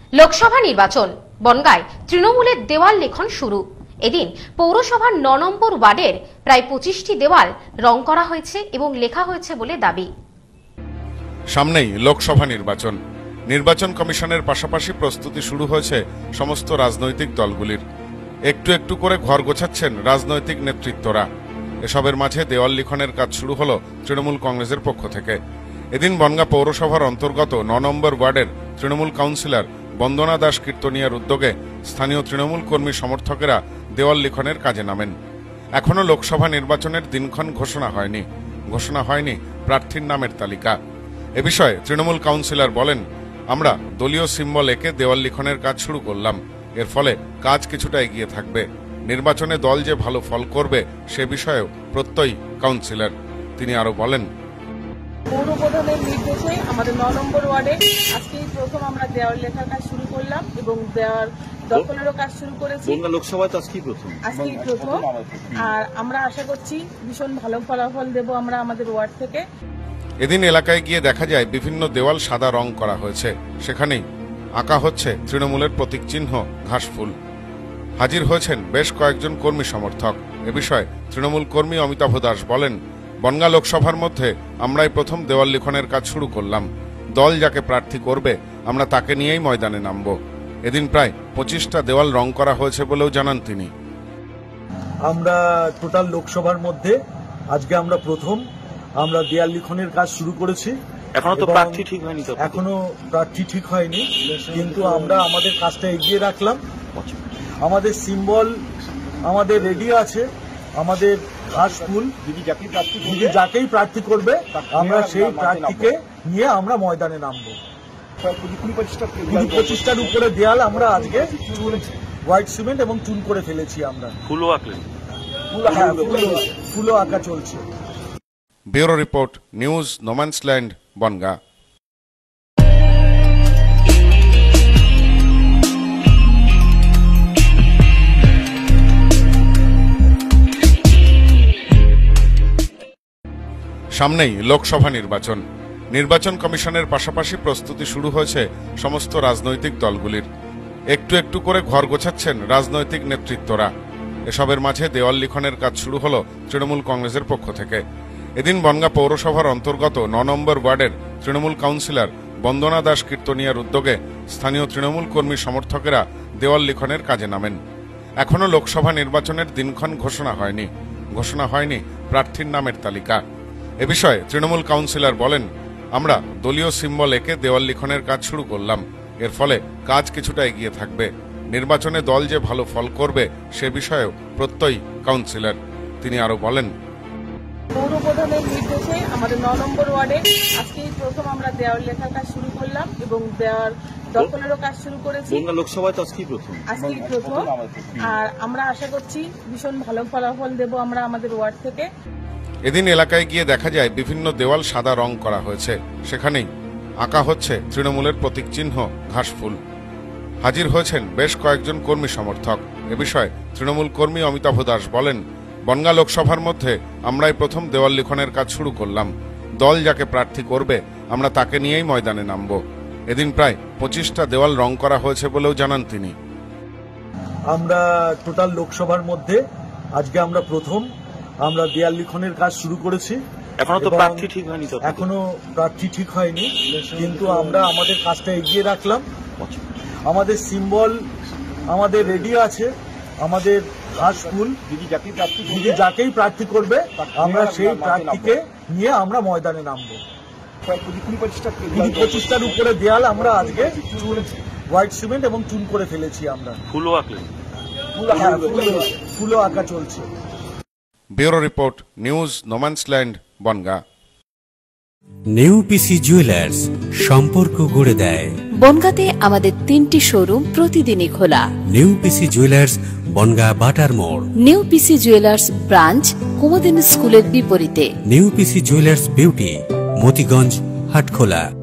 লোকসভা নির্বাচন, বনগাঁয় তৃণমূলের দেওয়াল লেখন শুরু। এদিন পৌরসভার ৯ নম্বর ওয়ার্ডের প্রায় ২৫টি দেওয়াল রং করা হয়েছে এবং লেখা হয়েছে বলে দাবি। সামনেই লোকসভা নির্বাচন। নির্বাচন কমিশনের পাশাপাশি প্রস্তুতি শুরু হয়েছে সমস্ত রাজনৈতিক দলগুলির। একটু একটু করে ঘর গোছাচ্ছেন রাজনৈতিক নেতৃত্বরা। এসবের মাঝে দেওয়াল লিখনের কাজ শুরু হলো তৃণমূল কংগ্রেসের পক্ষ থেকে। এদিন বনগাঁ পৌরসভার অন্তর্গত ৯ নম্বর ওয়ার্ডের তৃণমূল কাউন্সিলর বন্দনা দাস কীর্তনিয়ার উদ্যোগে স্থানীয় তৃণমূল কর্মী সমর্থকেরা দেওয়াল লিখনের কাজে নামেন। এখনো লোকসভা নির্বাচনের দিনক্ষণ ঘোষণা হয়নি প্রার্থীর নামের তালিকা। এ বিষয়ে তৃণমূল কাউন্সিলর বলেন, আমরা দলীয় সিম্বল এঁকে দেওয়াল লিখনের কাজ শুরু করলাম। এর ফলে কাজ কিছুটা এগিয়ে থাকবে। নির্বাচনে দল যে ভালো ফল করবে সে বিষয়েও প্রত্যয়ী কাউন্সিলর। তিনি আরো বলেন, পৌর প্রধানের নির্দেশে আমাদের ৯ নম্বর ওয়ার্ডে আজকেই প্রথম আমরা দেওয়াল লেখার কাজ শুরু করলাম এবং দেওয়াল দখলেরও কাজ শুরু করেছি। লোকসভায় আজকেই প্রথম, আর আমরা আশা করছি ভীষণ ভালো ফলাফল দেব আমরা আমাদের ওয়ার্ড থেকে। এদিন এলাকায় গিয়ে দেখা যায় বিভিন্ন দেওয়াল সাদা রং করা হয়েছে। সেখানেই আঁকা হচ্ছে তৃণমূলের প্রতীক চিহ্ন ঘাসফুল। হাজির হয়েছেন বেশ কয়েকজন কর্মী সমর্থক। এ বিষয়ে তৃণমূল কর্মী অমিতাভ দাস বলেন, বনগাঁ লোকসভার মধ্যে আমরাই প্রথম দেওয়াল লিখনের কাজ শুরু করলাম। দল যাকে প্রার্থী করবে আমরা তাকে নিয়েই ময়দানে নামব। এদিন প্রায় ২৫টা দেওয়াল রং করা হয়েছে বলেও জানান তিনি। আমরা টোটাল লোকসভার মধ্যে আজকে আমরা প্রথম দেওয়াল লিখনের কাজ শুরু করেছি। এখনো প্রার্থী ঠিক হয়নি, কিন্তু আমরা আমাদের কাজটা এগিয়ে রাখলাম। আমাদের সিম্বল আমাদের রেডি আছে। আমাদের ঘাসফুল দিদি যাকেই প্রার্থী করবে আমরা সেই প্রার্থীকে নিয়ে আমরা ময়দানে নামবো। ২৫টার উপরে দেয়াল আমরা আজকে হোয়াইট সিমেন্ট এবং চুন করে ফেলেছি। আমরা ফুলও আঁকা চলছে। Bureau report, news no man's land, Bangaon. সামনেই লোকসভা নির্বাচন কমিশনের পাশাপাশি প্রস্তুতি শুরু হয়েছে সমস্ত রাজনৈতিক দলগুলির। একটু একটু করে ঘর গোছাচ্ছেন রাজনৈতিক নেতৃত্বরা। এসবের মাঝে দেওয়াল লিখনের কাজ শুরু হলো তৃণমূল কংগ্রেসের পক্ষ থেকে। এদিন বনগাঁ পৌরসভার অন্তর্গত ৯ নম্বর ওয়ার্ডের তৃণমূল কাউন্সিলর বন্দনা দাস কীর্তনিয়ার উদ্যোগে স্থানীয় তৃণমূল কর্মী সমর্থকেরা দেওয়াল লিখনের কাজে নামেন। এখনো লোকসভা নির্বাচনের দিনক্ষণ ঘোষণা হয়নি প্রার্থীর নামের তালিকা। এ বিষয়ে তৃণমূল কাউন্সিলর বলেন, আমরা দলীয় সিম্বল এঁকে দেওয়াল লিখনের কাজ শুরু করলাম। এর ফলে কাজ কিছুটা এগিয়ে থাকবে। নির্বাচনে দল যে ভালো ফল করবে সে বিষয়েও প্রত্যয়ী কাউন্সিলর। তিনি আরো বলেন, পৌর প্রধানের নির্দেশে আমাদের ৯ নম্বর ওয়ার্ডে আজকেই প্রথম আমরা দেওয়াল লেখার কাজ শুরু করলাম এবং দেওয়াল দখলেরও কাজ শুরু করেছি। লোকসভায় আজকেই প্রথম, আর আমরা আশা করছি ভীষণ ভালো ফলাফল দেব আমরা আমাদের ওয়ার্ড থেকে। এদিন এলাকায় গিয়ে দেখা যায় বিভিন্ন দেওয়াল সাদা রং করা হয়েছে। সেখানেই আঁকা হচ্ছে তৃণমূলের প্রতীক চিহ্ন ঘাসফুল। হাজির হয়েছেন বেশ কয়েকজন কর্মী সমর্থক। এ বিষয়ে তৃণমূল কর্মী অমিতাভ দাস বলেন, বনগাঁ লোকসভার মধ্যে আমরাই প্রথম দেওয়াল লিখনের কাজ শুরু করলাম। দল যাকে প্রার্থী করবে আমরা তাকে নিয়েই ময়দানে নামব। এদিন প্রায় ২৫টা দেওয়াল রং করা হয়েছে বলেও জানান তিনি। আমরা টোটাল লোকসভার মধ্যে আজকে আমরা প্রথম দেওয়াল লিখনের কাজ শুরু করেছি। এখনো প্রার্থী ঠিক হয়নি, কিন্তু আমরা আমাদের কাজটা এগিয়ে রাখলাম। আমাদের সিম্বল আমাদের রেডি আছে। আমাদের ঘাসফুল দিদি যাকেই প্রার্থী করবে আমরা সেই প্রার্থীকে নিয়ে আমরা ময়দানে নামবো। ২৫টার উপরে দেয়াল আমরা আজকে হোয়াইট সিমেন্ট এবং চুন করে ফেলেছি। আমরা ফুলও আঁকা চলছে। Bureau report, news no man's land, Bangaon. New PC jewellers সম্পর্ক গড়ে দেয়। বনগাঁতে আমাদের 3টি শোরুম প্রতিদিনই খোলা। নিউ পিসি জুয়েলার্স, বনগাঁ বাটার মোড়। New PC jewellers branch Kumudini স্কুলের বিপরীতে। New PC jewellers beauty, Motiganj, Hatkhola.